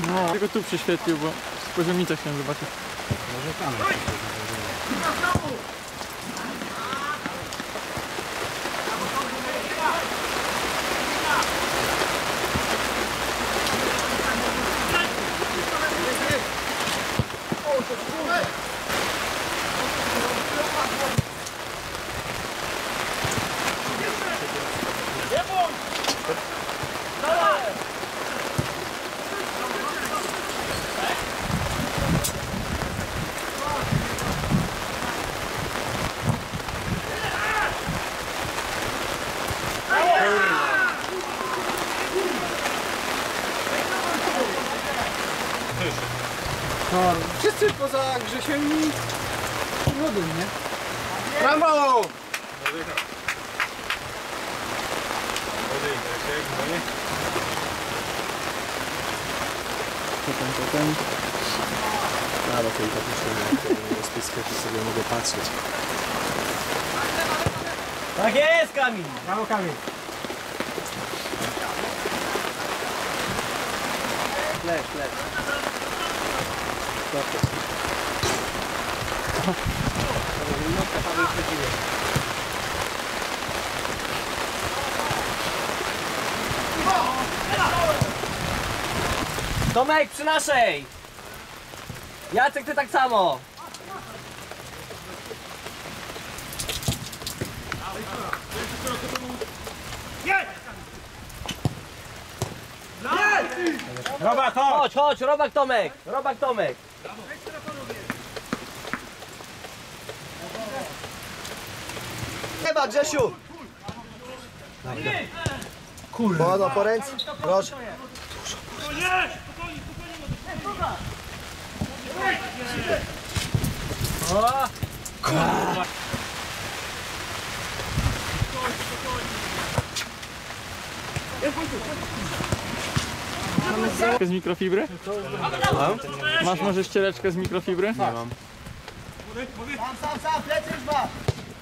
No, tylko tu prześwietlił, bo z poziomica chciałem zobaczyć. Może tam. No, wszyscy poza Grzesiem i Rodem, nie? Brawo! Potem. Ale to i tak już nie rozpiskę, to sobie mogę patrzeć. Tak jest, Kamil! Brawo, Kamil. Leż. Tomek, przy naszej! Jacek, ty tak samo! Robak, chodź! Chodź, Robak Tomek! Robak Tomek! Chyba, Grzesiu! Kurwa. Połowa po ręce, proszę. Z mikrofibry? Masz może ściereczkę z mikrofibry? Nie mam. Sam, plecy już masz!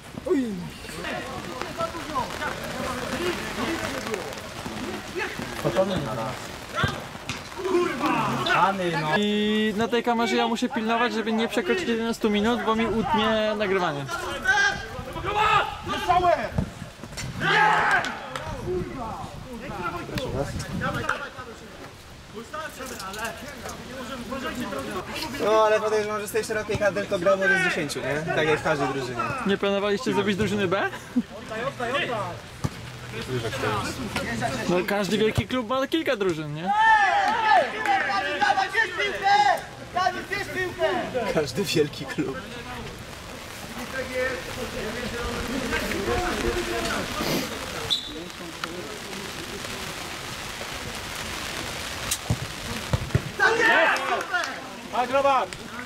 I na tej kamerze ja muszę pilnować, żeby nie przekroczyć 11 minut, bo mi utnie nagrywanie. No ale podejrzewam, że z tej szerokiej kadry to gra może z 10, nie? Tak jak w każdej drużynie. Nie planowaliście zrobić drużyny B? No każdy wielki klub ma kilka drużyn, nie? Każdy wielki klub. Chodź, Robak!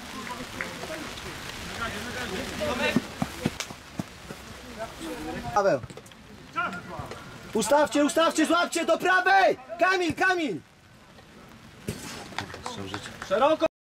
Paweł. Ustawcie, złapcie do prawej! Kamil! Szeroko!